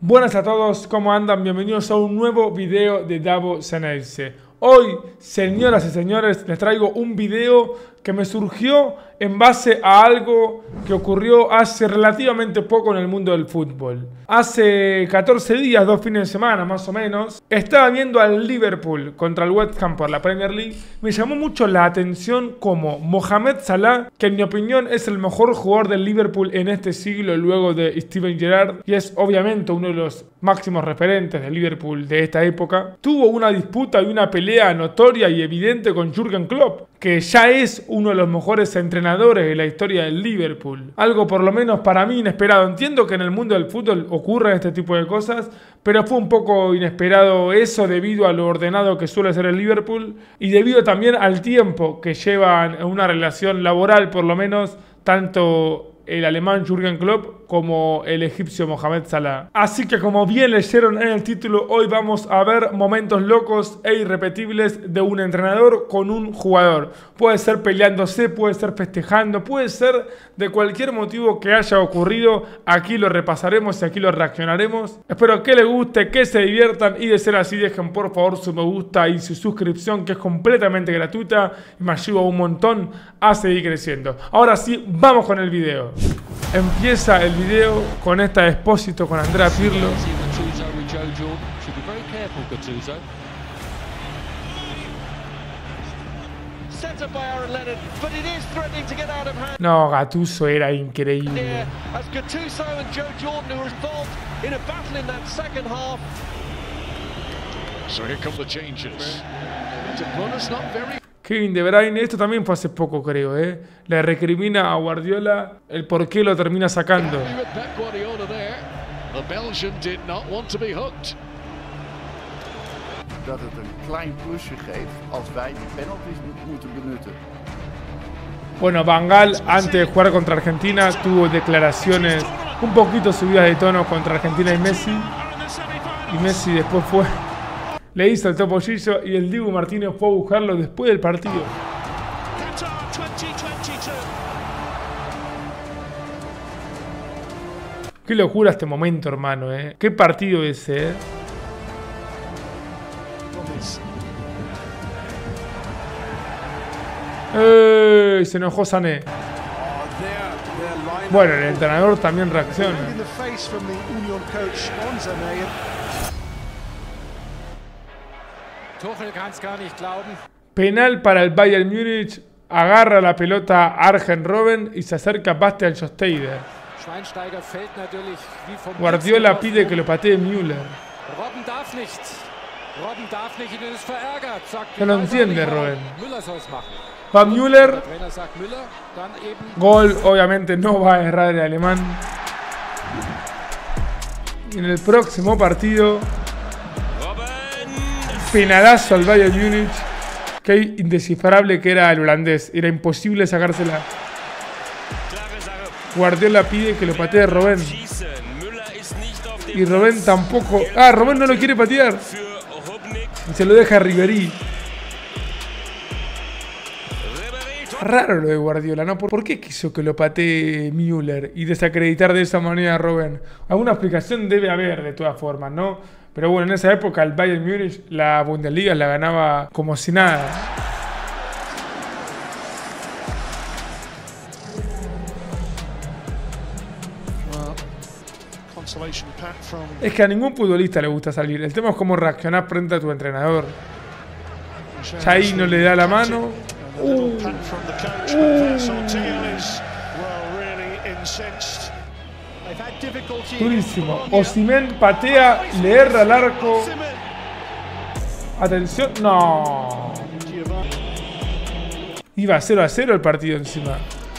Buenas a todos, ¿cómo andan? Bienvenidos a un nuevo video de Davo Ceneice. Hoy, señoras y señores, les traigo un video que me surgió en base a algo que ocurrió hace relativamente poco en el mundo del fútbol. Hace 14 días, 2 fines de semana más o menos, estaba viendo al Liverpool contra el West Ham por la Premier League. Me llamó mucho la atención como Mohamed Salah, que en mi opinión es el mejor jugador del Liverpool en este siglo luego de Steven Gerrard, y es obviamente uno de los máximos referentes del Liverpool de esta época, tuvo una disputa y una pelea notoria y evidente con Jürgen Klopp, que ya es uno de los mejores entrenadores de la historia del Liverpool. Algo por lo menos para mí inesperado. Entiendo que en el mundo del fútbol ocurren este tipo de cosas, pero fue un poco inesperado eso debido a lo ordenado que suele ser el Liverpool y debido también al tiempo que llevan en una relación laboral, por lo menos, tanto el alemán Jürgen Klopp como el egipcio Mohamed Salah. Así que, como bien leyeron en el título, hoy vamos a ver momentos locos e irrepetibles de un entrenador con un jugador. Puede ser peleándose, puede ser festejando, puede ser de cualquier motivo que haya ocurrido. Aquí lo repasaremos y aquí lo reaccionaremos. Espero que les guste, que se diviertan, y de ser así dejen por favor su me gusta y su suscripción, que es completamente gratuita y me ayuda un montón a seguir creciendo. Ahora sí, vamos con el video. Empieza el video con esta expósito con Andrea Pirlo. No, Gattuso era increíble. Kevin De Bruyne, esto también fue hace poco, creo, le recrimina a Guardiola el por qué lo termina sacando. Dat het een klein plusje geeft als wij die penalties moeten benutten. Bueno, Van Gaal, antes de jugar contra Argentina, tuvo declaraciones un poquito subidas de tono contra Argentina y Messi. Y Messi después le hizo el topollillo y el Dibu Martínez fue a buscarlo después del partido. Qué locura este momento, hermano, Qué partido ese, Se enojó Sané. Bueno, el entrenador también reacciona. Penal para el Bayern Múnich. Agarra la pelota Arjen Robben y se acerca Bastian Schweinsteiger. Guardiola pide que lo patee Müller. No lo entiende Robben. Va Müller. Gol, obviamente no va a errar el alemán. Y en el próximo partido, penalazo al Bayern Múnich. Qué indescifrable que era el holandés. Era imposible sacársela. Guardiola pide que lo patee Robben. Y Robben tampoco. Ah, Robben no lo quiere patear. Y se lo deja a Ribéry. Raro lo de Guardiola, ¿no? ¿Por qué quiso que lo patee Müller y desacreditar de esa manera a Robben? Alguna explicación debe haber de todas formas, ¿no? Pero bueno, en esa época el Bayern Múnich la Bundesliga la ganaba como si nada. Es que a ningún futbolista le gusta salir. El tema es cómo reaccionar frente a tu entrenador. Ya ahí no le da la mano. Durísimo. Osimhen patea, le erra al arco. Atención. No. Iba 0-0 el partido encima.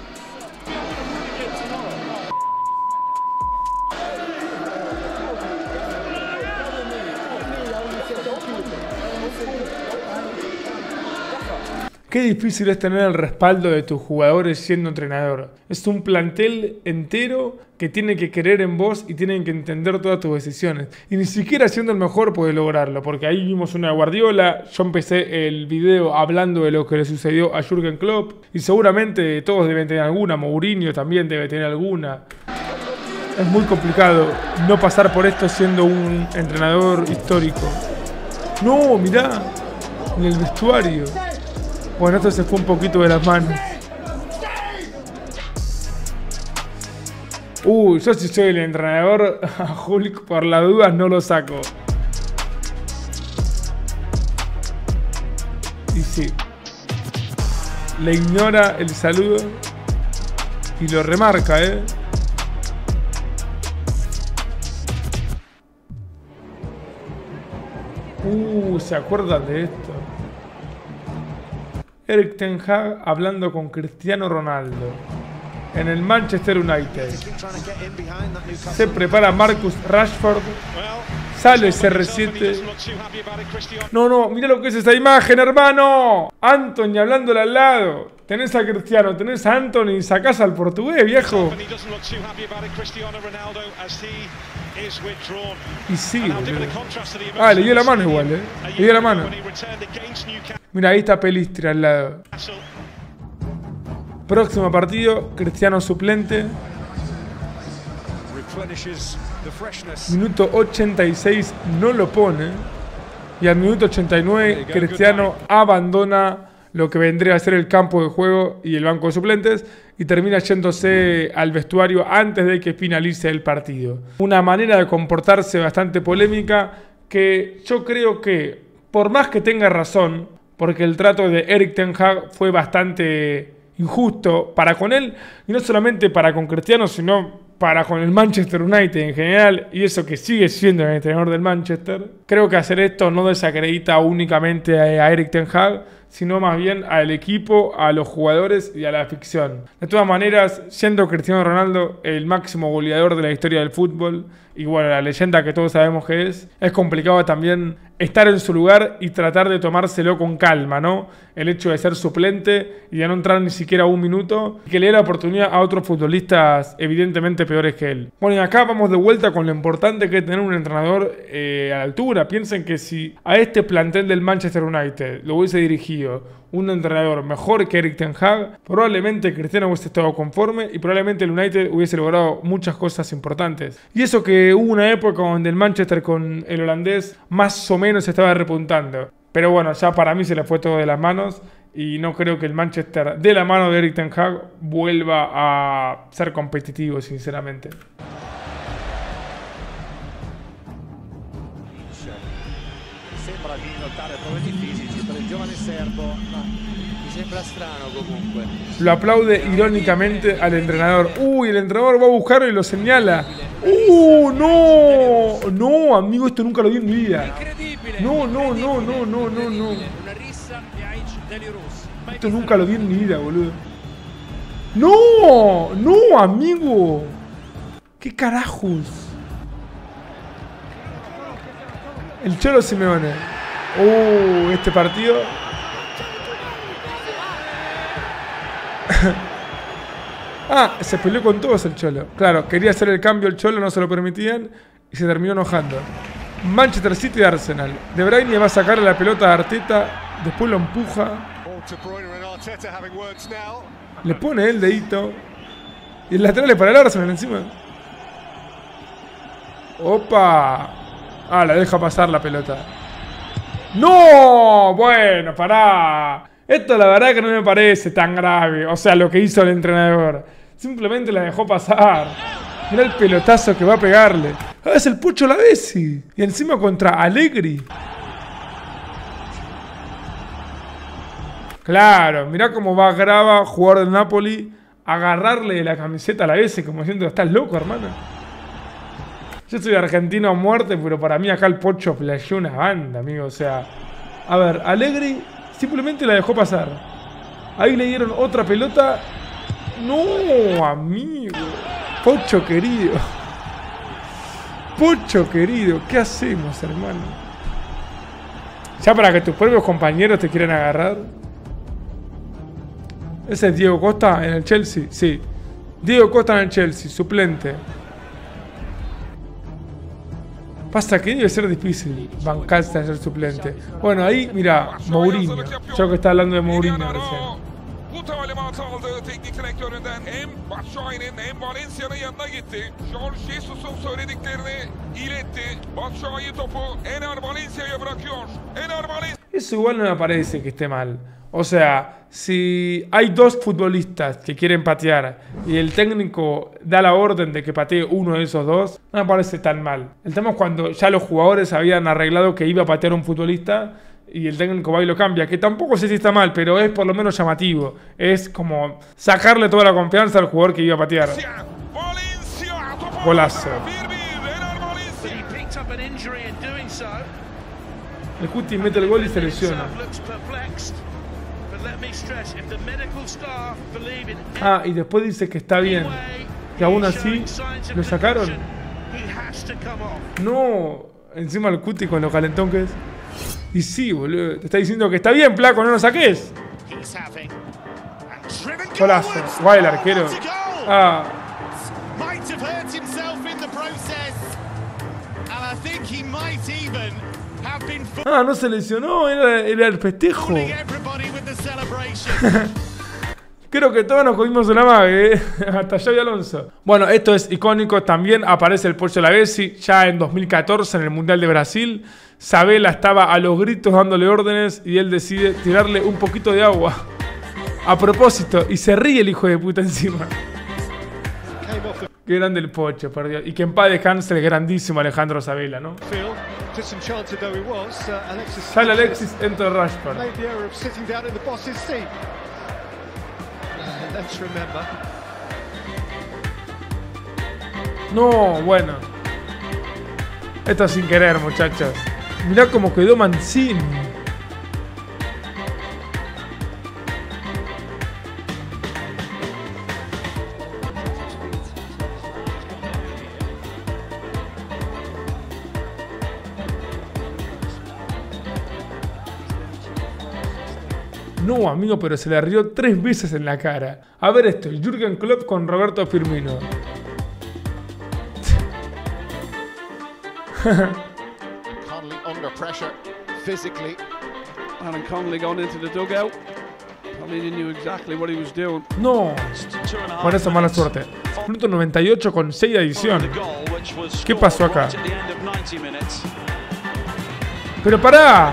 Qué difícil es tener el respaldo de tus jugadores siendo entrenador. Es un plantel entero que tiene que creer en vos y tienen que entender todas tus decisiones. Y ni siquiera siendo el mejor puede lograrlo, porque ahí vimos una Guardiola. Yo empecé el video hablando de lo que le sucedió a Jürgen Klopp. Y seguramente todos deben tener alguna. Mourinho también debe tener alguna. Es muy complicado no pasar por esto siendo un entrenador histórico. No, mirá, en el vestuario. Bueno, esto se fue un poquito de las manos. Yo si soy el entrenador, a Hulk por las dudas no lo saco. Y sí. Le ignora el saludo. Y lo remarca, ¿se acuerdan de esto? Erik ten Hag hablando con Cristiano Ronaldo en el Manchester United. Se prepara Marcus Rashford. Sale CR7. No, mira lo que es esa imagen, hermano. Anthony hablándole al lado. Tenés a Cristiano, tenés a Anthony y sacás al portugués, viejo. Y sí, boludo. Le dio la mano igual, Le dio la mano. Mira, ahí está Pelistri al lado. Próximo partido, Cristiano suplente. Minuto 86 no lo pone. Y al minuto 89 Cristiano abandona lo que vendría a ser el campo de juego y el banco de suplentes y termina yéndose al vestuario antes de que finalice el partido. Una manera de comportarse bastante polémica que yo creo que, por más que tenga razón, porque el trato de Erik ten Hag fue bastante injusto para con él, y no solamente para con Cristiano, sino para con el Manchester United en general, y eso que sigue siendo el entrenador del Manchester. Creo que hacer esto no desacredita únicamente a Erik ten Hag, sino más bien al equipo, a los jugadores y a la afición. De todas maneras, siendo Cristiano Ronaldo el máximo goleador de la historia del fútbol, y bueno, la leyenda que todos sabemos que es complicado también estar en su lugar y tratar de tomárselo con calma, ¿no? El hecho de ser suplente y de no entrar ni siquiera un minuto, y que le dé la oportunidad a otros futbolistas evidentemente peores que él. Bueno, y acá vamos de vuelta con lo importante que es tener un entrenador a la altura. Piensen que si a este plantel del Manchester United lo hubiese dirigido un entrenador mejor que Erik ten Hag, probablemente Cristiano hubiese estado conforme y probablemente el United hubiese logrado muchas cosas importantes. Y eso que hubo una época donde el Manchester con el holandés más o menos estaba repuntando. Pero bueno, ya para mí se le fue todo de las manos y no creo que el Manchester, de la mano de Erik ten Hag, vuelva a ser competitivo, sinceramente. Sembra di notare problemi fisici per il giovane serbo, ma mi sembra strano comunque. Lo aplaude irónicamente al entrenador. El entrenador va a buscarlo y lo señala. No, amigo, esto nunca lo vi en mi vida. No. Esto nunca lo vi en mi vida, boludo. No, amigo. ¿Qué carajos? El Cholo Simeone. Este partido. Se peleó con todos el Cholo. Claro, quería hacer el cambio el Cholo, no se lo permitían y se terminó enojando. Manchester City y Arsenal. De Bruyne va a sacarle la pelota a Arteta, después lo empuja. Le pone el dedito. Y el lateral es para el Arsenal encima. ¡Opa! La deja pasar la pelota. ¡No! Bueno, pará. Esto la verdad que no me parece tan grave. O sea, lo que hizo el entrenador. Simplemente la dejó pasar. Mirá el pelotazo que va a pegarle. Es el Pucho Lavezzi. Y encima contra Allegri. Claro, mirá cómo va Grava, jugador del Napoli, a agarrarle la camiseta a Lavezzi como diciendo, estás loco, hermano. Yo soy argentino a muerte, pero para mí acá el Pocho flasheó una banda, amigo. O sea, a ver, Allegri simplemente la dejó pasar. Ahí le dieron otra pelota. No, amigo. Pocho querido. Pocho querido, ¿qué hacemos, hermano? Ya para que tus propios compañeros te quieran agarrar. ¿Ese es Diego Costa en el Chelsea? Sí. Diego Costa en el Chelsea, suplente. Pasa que debe ser difícil bancarse a ser suplente. Bueno, ahí, mira, Mourinho. Yo que estaba hablando de Mourinho recién. talimatı aldı teknik direktöründen. Hem Batshuayi'nin hem Valencia'nın yanına gitti. Jorge Jesus'un söylediklerini iletti. Batshuayi topu Ener Valencia'ya bırakıyor. Ener Valencia. Eso igual no me parece que esté mal. O sea, si hay dos futbolistas que quieren patear y el técnico da la orden de que patee uno de esos dos, no me parece tan mal. El tema es cuando ya los jugadores habían arreglado que iba a patear un futbolista y el técnico va y lo cambia, que tampoco sé si está mal, pero es por lo menos llamativo. Es como sacarle toda la confianza al jugador que iba a patear. Golazo. El Cuti mete el gol y se lesiona. Ah, y después dice que está bien. Que aún así lo sacaron. No, encima el Cuti con lo calentón que es. Y sí, boludo, te está diciendo que está bien, Flaco, no lo saques. Golazo, guay el arquero. Ah. Ah, no se lesionó, era el festejo. Creo que todos nos comimos una mague, hasta Xabi Alonso. Bueno, esto es icónico. También aparece el Pocho Lavezzi ya en 2014 en el Mundial de Brasil. Sabela estaba a los gritos dándole órdenes y él decide tirarle un poquito de agua. A propósito, y se ríe el hijo de puta encima. Qué grande el Pocho, por Dios. Y que en paz descanse el grandísimo Alejandro Sabela, ¿no? Sale Alexis, entra Rashford. No, bueno. Esto sin querer, muchachos. Mirá cómo quedó Mancini. No, amigo, pero se le rió 3 veces en la cara. A ver esto, Jürgen Klopp con Roberto Firmino. Conley under pressure physically. Aaron Conley gone into the dugout. Conley knew exactly what he was doing. No, con esa mala suerte. Minuto 98 con 6 de adición. ¿Qué pasó acá? Pero pará.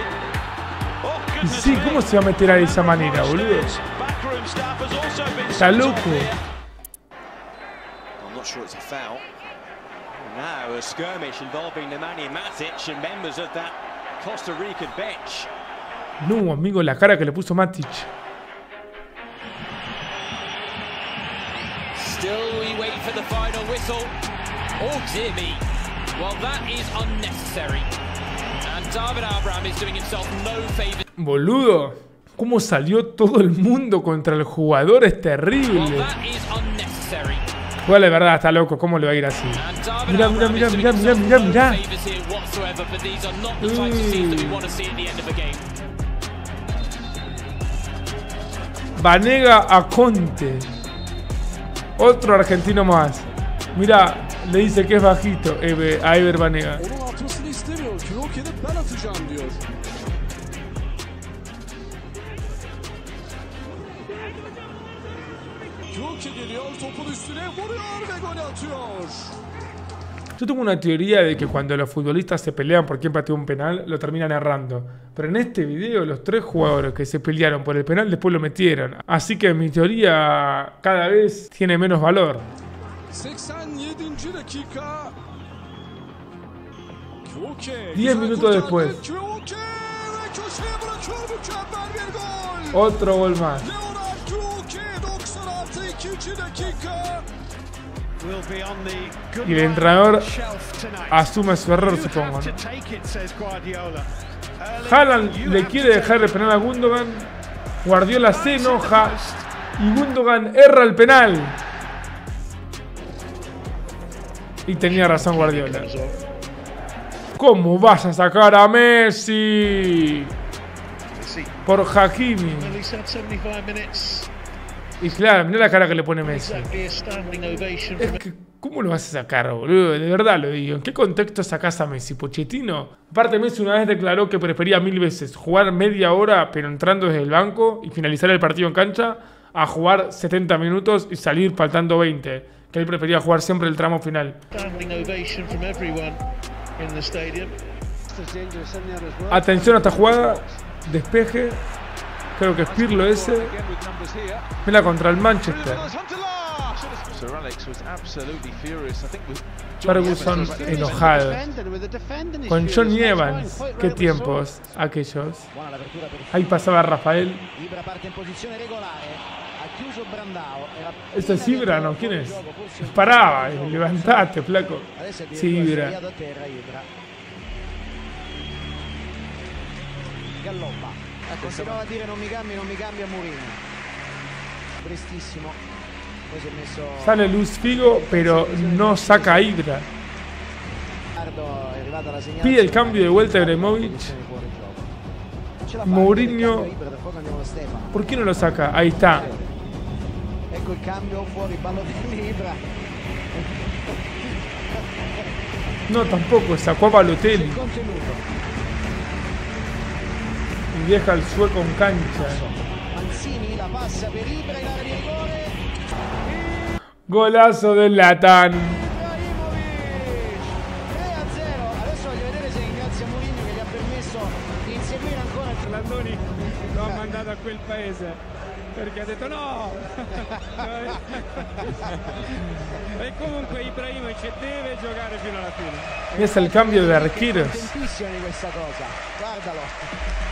Y sí, ¿cómo se va a meter de esa manera, boludo? Está loco. I'm not sure it's a foul. Now a skirmish involving Nemanja Matic and members of that Costa Rican bench. No, amigo, la cara que le puso Matic. Still we wait for the final whistle. Oh dear me. Well, that is unnecessary. And David Abraham is doing himself no favor. Boludo, cómo salió todo el mundo contra el jugador es terrible. Well, that is unnecessary. Igual de verdad está loco, ¿cómo le va a ir así? Mirá, mirá, mirá, mirá, mirá, mirá, mirá. Banega a Conte. Otro argentino más. Mirá, le dice que es bajito a Ever Banega. Yo tengo una teoría de que cuando los futbolistas se pelean por quién pateó un penal, lo terminan errando. Pero en este video, los 3 jugadores que se pelearon por el penal después lo metieron. Así que mi teoría cada vez tiene menos valor. 10 minutos después. Otro gol más. Y el entrenador asume su error, supongo, ¿no? Haaland le quiere dejar el penal a Gundogan. Guardiola se enoja y Gundogan erra el penal. Y tenía razón Guardiola. ¿Cómo vas a sacar a Messi? Por Hakimi. Y claro, mirá la cara que le pone Messi. Es que, ¿cómo lo vas a sacar, boludo? De verdad lo digo. ¿En qué contexto sacás a Messi? ¿Pochettino? Aparte, Messi una vez declaró que prefería 1000 veces jugar media hora, pero entrando desde el banco y finalizar el partido en cancha, a jugar 70 minutos y salir faltando 20. Que él prefería jugar siempre el tramo final. Atención a esta jugada. Despeje. Creo que es Pirlo ese. Mira contra el Manchester. Ferguson enojado. Con Johnny Evans. Qué tiempos aquellos. Ahí pasaba Rafael. ¿Esto es Ibra? No, ¿quién es? Paraba, levantate, flaco. Sí, Ibra. Continuava a dire non mi cambia Mourinho. Prestissimo. Poi si è messo. Sale Luis Figo, pero no saca a Ibra. Pide el cambio de vuelta a Ibrahimovic. Mourinho. ¿Por qué no lo saca? Ahí está. Ecco il cambio fuori Balotelli Ibra. No, tampoco, sacó a Balotelli. Y deja al sueco en cancha. Mancini la passa per Ibra in area di rigore. Golazo del Latán. 3-0. Adesso voglio vedere se ringrazia Mourinho che gli ha permesso di inseguire ancora il Landoni. Lo ha mandato a quel paese perché ha detto no. E comunque Ibrahimovic deve giocare fino alla fine. Y es el cambio de arqueros. Contentissimo di questa cosa. Guardalo.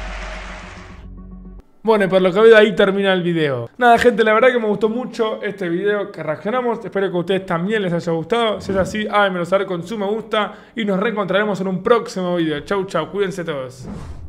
Bueno, y por lo que veo ahí termina el video. Nada, gente, la verdad que me gustó mucho este video que reaccionamos. Espero que a ustedes también les haya gustado. Si es así, háganmelo saber con su me gusta. Y nos reencontraremos en un próximo video. Chau, chau, cuídense todos.